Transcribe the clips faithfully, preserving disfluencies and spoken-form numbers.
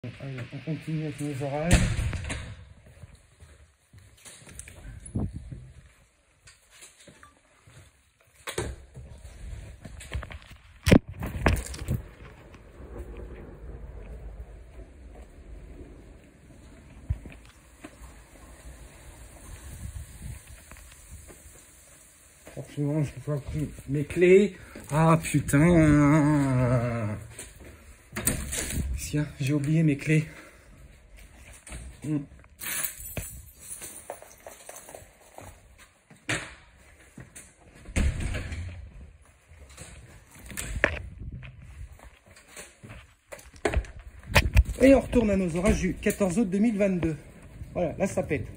Allez, on continue avec nos orages. Forcément, je vois plus mes clés. Ah putain! Tiens, j'ai oublié mes clés. Hmm. Et on retourne à nos orages du quatorze août deux mille vingt-deux. Voilà, là ça pète.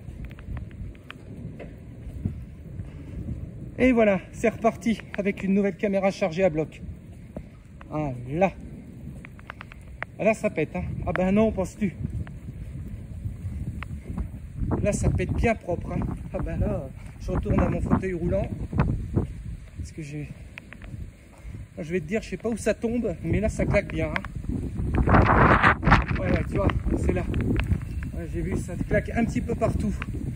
Et voilà, c'est reparti avec une nouvelle caméra chargée à bloc. Ah là. Ah là ça pète, hein. Ah ben non, penses-tu? Là ça pète bien propre, hein. Ah ben là, je retourne à mon fauteuil roulant. Parce que j'ai... Je vais te dire, je sais pas où ça tombe, mais là ça claque bien, hein. Ouais, ouais, tu vois, c'est là. Ouais, j'ai vu, ça claque un petit peu partout.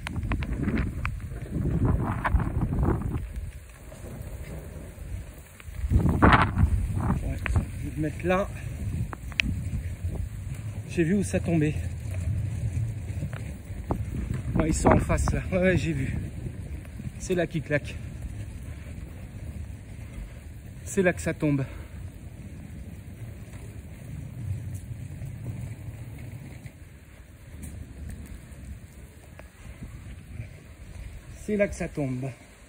Ouais, je vais le mettre là. J'ai vu où ça tombait. Ouais, ils sont en face là. Ouais, ouais, j'ai vu. C'est là qui claque. C'est là que ça tombe. C'est là que ça tombe.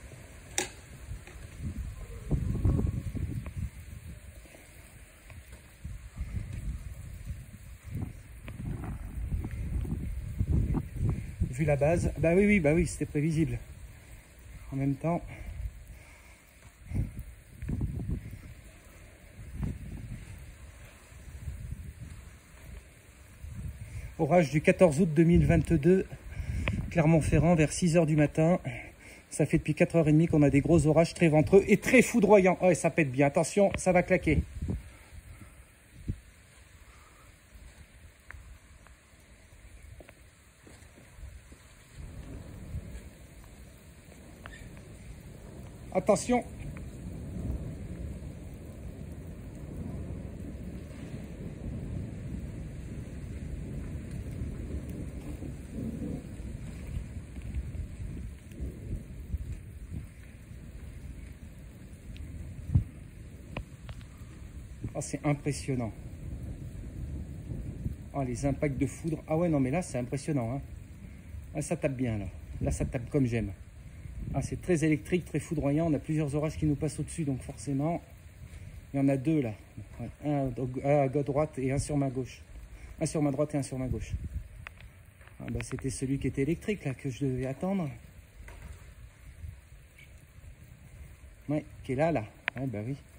Vu la base, bah oui, oui, bah oui, c'était prévisible. En même temps, orage du quatorze août deux mille vingt-deux, Clermont-Ferrand, vers six heures du matin. Ça fait depuis quatre heures trente qu'on a des gros orages très ventreux et très foudroyants. Oh, et ça pète bien. Attention, ça va claquer. Attention. Oh, c'est impressionnant. Oh, les impacts de foudre. Ah ouais, non, mais là, c'est impressionnant, hein. Ah, ça tape bien, là. Là, ça tape comme j'aime. Ah, c'est très électrique, très foudroyant. On a plusieurs orages qui nous passent au-dessus, donc forcément, il y en a deux, là. Un à droite et un sur ma gauche. Un sur ma droite et un sur ma gauche. Ah, bah, c'était celui qui était électrique, là, que je devais attendre. Ouais, qui est là, là. Ah, bah oui.